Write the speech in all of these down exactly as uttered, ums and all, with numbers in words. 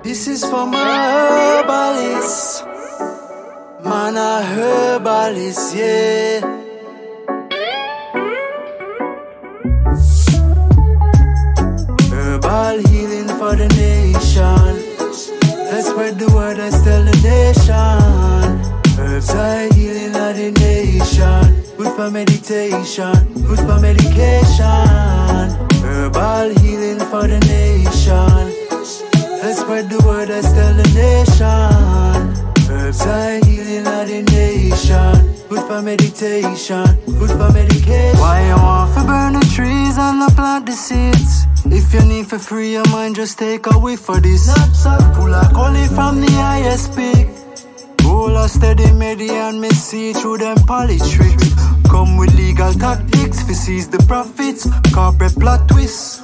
This is for my herbalist. Man, a herbalist, yeah. Herbal healing for the nation. Let's spread the word, let's tell the nation. Herbs are healing of the nation. Good for meditation, good for medication. Herbal healing for the nation. Let's spread the word, let's tell the nation. Herbs are healing of the nation. Good for meditation, good for medication. Why you want to burn the trees and not plant the seeds? If you need to free your mind, just take a whiff for this. Full of calling from the highest peak. Roll a steady medi and me see through them polish tricks. Come with legal tactics, we seize the profits. Corporate plot twists.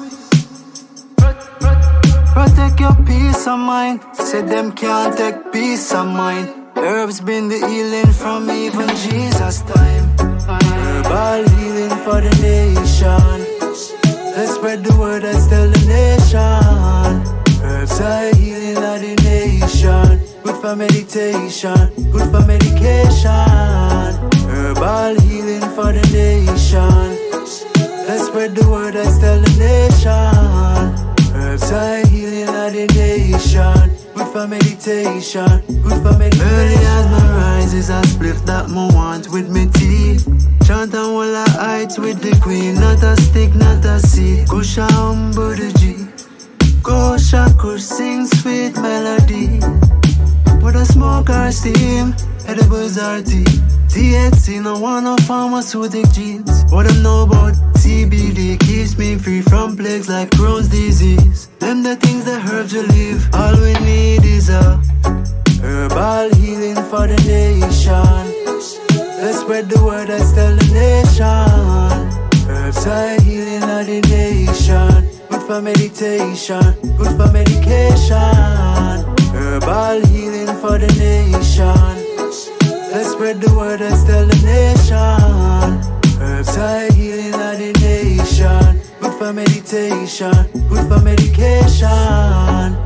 Protect your peace of mind. Say them can't take peace of mind. Herbs been the healing from even Jesus' time. Herbal healing for the nation. Let's spread the word, let's tell the nation. Herbs are healing of the nation. Good for meditation, good for medication. Herbal healing for the nation. Let's spread the word, let's tell the nation. Herbs are healing of the nation. Good for meditation, good for meditation. Early as my rise is a spliff that me want with me tea. Chant and wall of heights with the queen. Not a stick, not a seed. Kusha humble the G. Kusha could sing sweet melody. With a smoke or steam, edibles are tea. T H C no one no pharmaceutic genes. What I know about C B D keeps me free from plagues like Crohn's disease. Them the things that herbs will leave. All we need is a herbal healing for the nation. Let's spread the word, let's tell the nation. Herbs are healing of the nation. Good for meditation, good for medication. Herbal healing for the nation. Let's spread the word, let's tell the nation. Herbs are healing of the nation. Good for meditation, good for medication.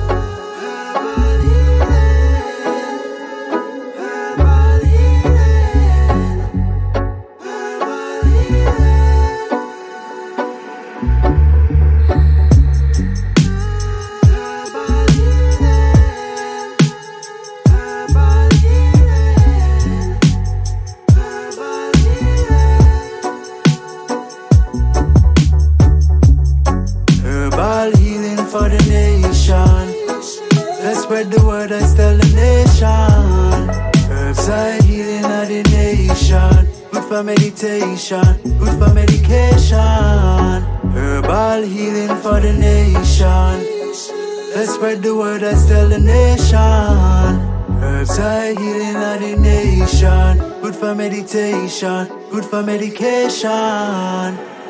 For the nation. Let's spread the word, let's tell the nation. Herbs are healing of the nation. Good for meditation, good for medication. Herbal healing for the nation. Let's spread the word, let's tell the nation. Herbs are healing of the nation. Good for meditation, good for medication.